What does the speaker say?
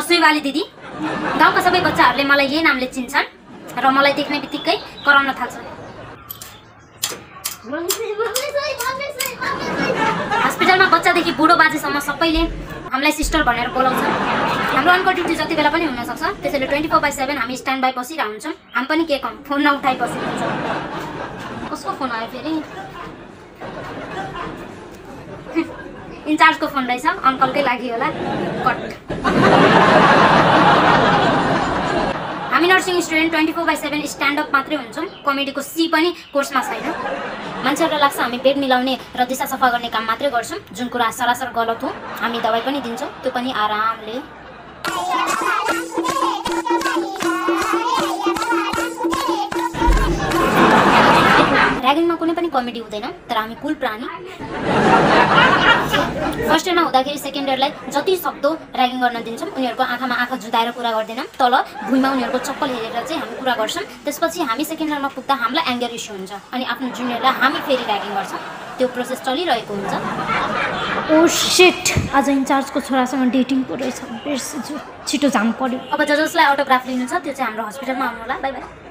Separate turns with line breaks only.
सुइवाली दिदी। गाउँका सबै बच्चाहरूले मलाई यही नामले चिन्छन् र मलाई देख्ने बित्तिकै कराउन थाल्छन्। हस्पिटलमा बच्चादेखि बुढो बाजेसम्म सबैले हामीलाई सिस्टर भनेर बोलाउँछन्। हाम्रो अङ्कल ड्युटी जति बेला पनि हुनसक्छ, त्यसैले 24/7 हामी स्ट्यान्ड बाई बसिरहेको हुन्छौँ। हामी पनि के कम फोन नउठाइ बसिरहन्छ। कसको फोन आयो फेरि? इन्चार्जको फोन रहेछ, अङ्कलकै लागि होला। कट। हामी नर्सिङ स्टुडेन्ट 24/7 स्ट्यान्डअप मात्रै हुन्छौँ। कमेडीको सी पनि कोर्समा छैन। मान्छेहरूलाई लाग्छ हामी बेड मिलाउने र दिशा सफा गर्ने काम मात्रै गर्छौँ, जुन कुरा सरासर गलत हो। हामी दबाई पनि दिन्छौँ, त्यो पनि आरामले। ऱ्यागिङमा कुनै पनि कमेडी हुँदैन, तर हामी कुल प्राणी। फर्स्ट इयरमा हुँदाखेरि सेकेन्ड इयरलाई जति सक्दो ऱ्यागिङ गर्न दिन्छौँ। उनीहरूको आँखामा आँखा जुदाएर कुरा गर्दैनौँ, तल भुइँमा उनीहरूको चप्पल हेरेर चाहिँ हामी कुरा गर्छौँ। त्यसपछि हामी सेकेन्ड इयरमा पुग्दा हामीलाई एङ्गर इस्यु हुन्छ अनि आफ्नो जुनियरलाई हामी फेरि ऱ्यागिङ गर्छौँ। त्यो प्रोसेस चलिरहेको हुन्छ। ओ शिट, आज इन्चार्जको छोरासँग डेटिङ पो रहेछ। बिर्सिन्छु, छिटो जानु पर्यो। अब जसलाई अटोग्राफ लिनु छ त्यो चाहिँ हाम्रो हस्पिटलमा आउनु होला। Bye by.